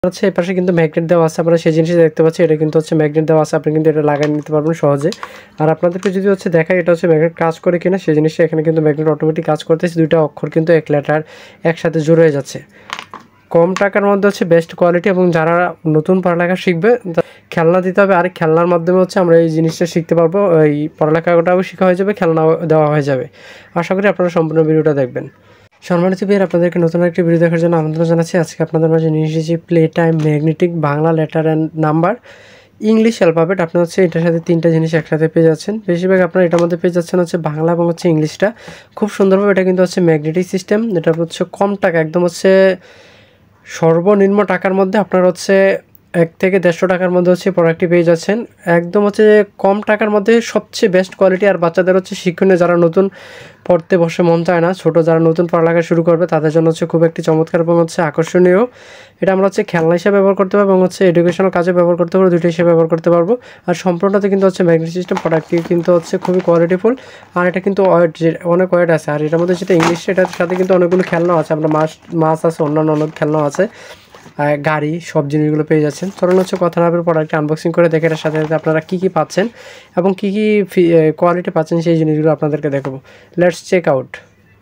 হচ্ছে এপাশে কিন্তু ম্যাগনেট দেওয়া আছে, আমরা সেই জিনিসই দেখতে পাচ্ছি। এটা কিন্তু হচ্ছে ম্যাগনেট দেওয়া আছে, আপনি কিন্তু এটা লাগিয়ে নিতে পারবেন সহজে। আর আপনাদেরকে যদি হচ্ছে দেখাই এটা হচ্ছে ম্যাগনেট কাজ করে কিনা, সেই জিনিসটা এখানে কিন্তু ম্যাগনেট অটোমেটিক কাজ করতেছে। দুইটা অক্ষর কিন্তু এক লেটার একসাথে জুড়ে হয়ে যাচ্ছে। কম টাকার মধ্যে হচ্ছে বেস্ট কোয়ালিটি, এবং যারা নতুন পড়ালেখা শিখবে খেলনা দিতে হবে। আর খেলনার মাধ্যমে হচ্ছে আমরা এই জিনিসটা শিখতে পারবো, এই পড়ালেখাটাও শেখা হয়ে যাবে, খেলনাও দেওয়া হয়ে যাবে। আশা করি আপনারা সম্পূর্ণ ভিডিওটা দেখবেন। সম্মানিত ভাইয়ের, আপনাদেরকে নতুন একটি ভিডিও দেখার জন্য আমন্ত্রণ জানাচ্ছি। আজকে আপনাদের মাঝে নিয়ে এসেছি play time magnetic Bangla letter and number English alphabet. আপনি হচ্ছে এটার সাথে তিনটা জিনিস একসাথে পেয়ে যাচ্ছেন। বেশিরভাগ আপনারা এটার মধ্যে পেয়ে যাচ্ছেন হচ্ছে বাংলা এবং হচ্ছে ইংলিশটা খুব সুন্দরভাবে। এটা কিন্তু হচ্ছে ম্যাগনেটিক সিস্টেম, এটা হচ্ছে কম টাকা, একদম হচ্ছে সর্বনিম্ন টাকার মধ্যে আপনার হচ্ছে 1 থেকে 150 টাকার মধ্যে হচ্ছে প্রোডাক্টটি পেয়ে যাচ্ছেন। একদম হচ্ছে কম টাকার মধ্যে সবচেয়ে বেস্ট কোয়ালিটি। আর বাচ্চাদের হচ্ছে শিক্ষণীয়, যারা নতুন পড়তে বসে মন চায় না, ছোটো যারা নতুন পড়ালেখা শুরু করবে তাদের জন্য হচ্ছে খুব একটি চমৎকার এবং হচ্ছে আকর্ষণীয়। এটা আমরা হচ্ছে খেলনা হিসেবে ব্যবহার করতে পারবো এবং হচ্ছে এডুকেশনাল কাজে ব্যবহার করতে পারবো, দুটো হিসেবে ব্যবহার করতে পারবো। আর সম্পূর্ণতে কিন্তু হচ্ছে ম্যাগনেটিক সিস্টেম প্রোডাক্টটি কিন্তু হচ্ছে খুবই কোয়ালিটিফুল। আর এটা কিন্তু ওয়েট, অনেক ওয়েট আছে। আর এটার মধ্যে যেটা ইংলিশ, এটার সাথে কিন্তু অনেকগুলো খেলনাও আছে, আমরা মাছ আছে, অন্যান্য অনেক খেলনাও আছে, গাড়ি, সব জিনিসগুলো পেয়ে যাচ্ছেন। চলুন হচ্ছে কথা না বলে প্রোডাক্টটি আনবক্সিং করে দেখে এটার সাথে সাথে আপনারা কী কী পাচ্ছেন এবং কী কী কোয়ালিটি পাচ্ছেন সেই জিনিসগুলো আপনাদেরকে দেখাবো। Let's check out.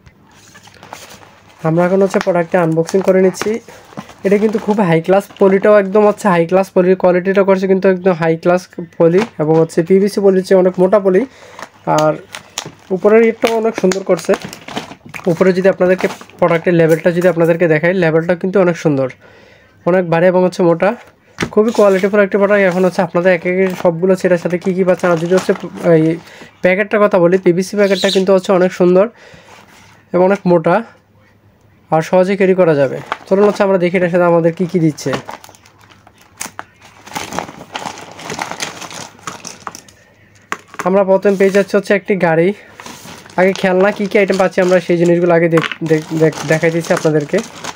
আমরা এখন হচ্ছে প্রোডাক্টটি আনবক্সিং করে নিচ্ছি। এটা কিন্তু খুব হাই ক্লাস, পলিটাও একদম হচ্ছে হাই ক্লাস, পলির কোয়ালিটিটা করছে কিন্তু একদম হাই ক্লাস পলি, এবং হচ্ছে পিভিসি পলির চেয়ে অনেক মোটা পলি। আর উপরের ইটটাও অনেক সুন্দর করছে। উপরে যদি আপনাদেরকে প্রোডাক্টের লেভেলটা যদি আপনাদেরকে দেখাই, লেভেলটা কিন্তু অনেক সুন্দর, অনেক ভারী এবং হচ্ছে মোটা, খুবই কোয়ালিটিফুল একটি প্রোডাক্ট। এখন হচ্ছে আপনাদের এক এক সবগুলো সেটার সাথে কী কী পাচ্ছেন। আর যদি হচ্ছে এই প্যাকেটটার কথা বলি, পিভিসি প্যাকেটটা কিন্তু হচ্ছে অনেক সুন্দর এবং অনেক মোটা, আর সহজে ক্যারি করা যাবে। চলুন হচ্ছে আমরা দেখি এটার সাথে আমাদের কী কী দিচ্ছে। আমরা প্রথম পেয়ে যাচ্ছি হচ্ছে একটি গাড়ি। আগে খেলনা কী কী আইটেম পাচ্ছি আমরা সেই জিনিসগুলো আগে দেখাই দিচ্ছি আপনাদেরকে।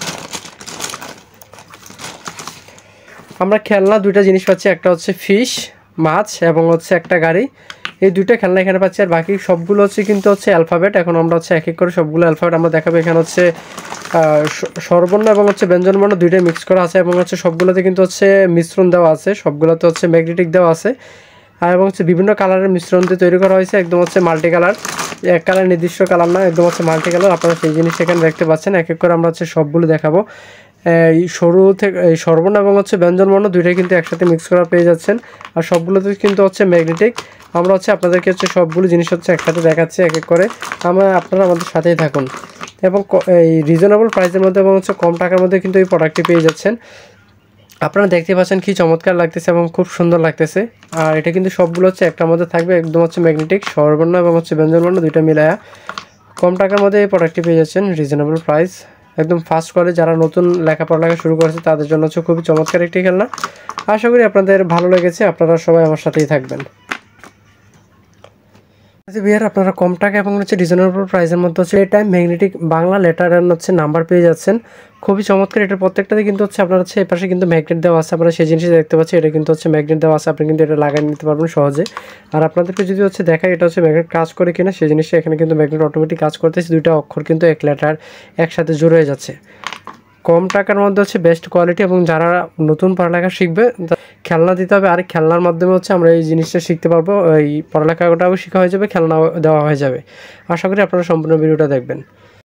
আমরা খেলনা দুইটা জিনিস পাচ্ছি, একটা হচ্ছে ফিশ, মাছ, এবং হচ্ছে একটা গাড়ি। এই দুইটা খেলনা এখানে পাচ্ছি। আর বাকি সবগুলো হচ্ছে কিন্তু হচ্ছে অ্যালফাবেট। এখন আমরা হচ্ছে এক এক করে সবগুলো অ্যালফাবেট আমরা দেখাবো। এখানে হচ্ছে স্বরবর্ণ এবং হচ্ছে ব্যঞ্জনবর্ণ দুইটাই মিক্স করা আছে, এবং হচ্ছে সবগুলোতে কিন্তু হচ্ছে মিশ্রণ দেওয়া আছে, সবগুলোতে হচ্ছে ম্যাগনেটিক দেওয়া আছে। আর এবং হচ্ছে বিভিন্ন কালারের মিশ্রণ দিয়ে তৈরি করা হয়েছে, একদম হচ্ছে মাল্টি কালার, এক কালার নির্দিষ্ট কালার না, একদম হচ্ছে মাল্টি কালার। আপনারা সেই জিনিস এখানে দেখতে পাচ্ছেন। এক এক করে আমরা হচ্ছে সবগুলো দেখাবো। এই সরু থেকে এই স্বরবর্ণ এবং হচ্ছে ব্যঞ্জনবর্ণ দুইটাই কিন্তু একসাথে মিক্স করা পেয়ে যাচ্ছেন। আর সবগুলোতে কিন্তু হচ্ছে ম্যাগনেটিক। আমরা হচ্ছে আপনাদেরকে হচ্ছে সবগুলো জিনিস হচ্ছে একসাথে দেখাচ্ছি এক এক করে। আপনারা আমাদের সাথেই থাকুন, এবং এই রিজনেবল প্রাইসের মধ্যে এবং হচ্ছে কম টাকার মধ্যে কিন্তু এই প্রোডাক্টটি পেয়ে যাচ্ছেন। আপনারা দেখতে পাচ্ছেন কি চমৎকার লাগতেছে এবং খুব সুন্দর লাগতেছে। আর এটা কিন্তু সবগুলো হচ্ছে একটার মধ্যে থাকবে, একদম হচ্ছে ম্যাগনেটিক, স্বরবর্ণ এবং হচ্ছে ব্যঞ্জনবর্ণ দুইটা মিলায়া কম টাকার মধ্যে এই প্রোডাক্টটি পেয়ে যাচ্ছেন। রিজনেবল প্রাইস, একদম ফার্স্ট করে যারা নতুন পড়ালেখা শুরু করেছে তাদের জন্য হচ্ছে খুবই চমৎকার একটি খেলনা। আশা করি আপনাদের ভালো লেগেছে, আপনারা সবাই আমার সাথেই থাকবেন। বিহার আপনারা কম টাকা এবং হচ্ছে রিজনেবল প্রাইসের মধ্যে হচ্ছে এটা ম্যাগনেটিক বাংলা লেটার অ্যান্ড হচ্ছে নাম্বার পেয়ে যাচ্ছেন। খুবই চমৎকার। এটার প্রত্যেকটাতে কিন্তু হচ্ছে আপনার হচ্ছে এপাশে কিন্তু ম্যাগনেট দেওয়া আছে, আমরা সেই জিনিসই দেখতে পাচ্ছি। এটা কিন্তু হচ্ছে ম্যাগনেট দেওয়া আছে, আপনি কিন্তু এটা লাগিয়ে নিতে পারবেন সহজে। আর আপনাদেরকে যদি হচ্ছে দেখাই এটা হচ্ছে ম্যাগনেট কাজ করে কিনা, সেই জিনিসটা এখানে কিন্তু ম্যাগনেট অটোমেটিক কাজ করতেছে। দুইটা অক্ষর কিন্তু এক লেটার একসাথে জুড়ে হয়ে যাচ্ছে। কম টাকার মধ্যে হচ্ছে বেস্ট কোয়ালিটি, এবং যারা নতুন পড়ালেখা শিখবে খেলনা দিতে হবে। আর খেলনার মাধ্যমে হচ্ছে আমরা এই জিনিসটা শিখতে পারবো, এই পড়ালেখাটাও শেখা হয়ে যাবে, খেলনাও দেওয়া হয়ে যাবে। আশা করি আপনারা সম্পূর্ণ ভিডিওটা দেখবেন।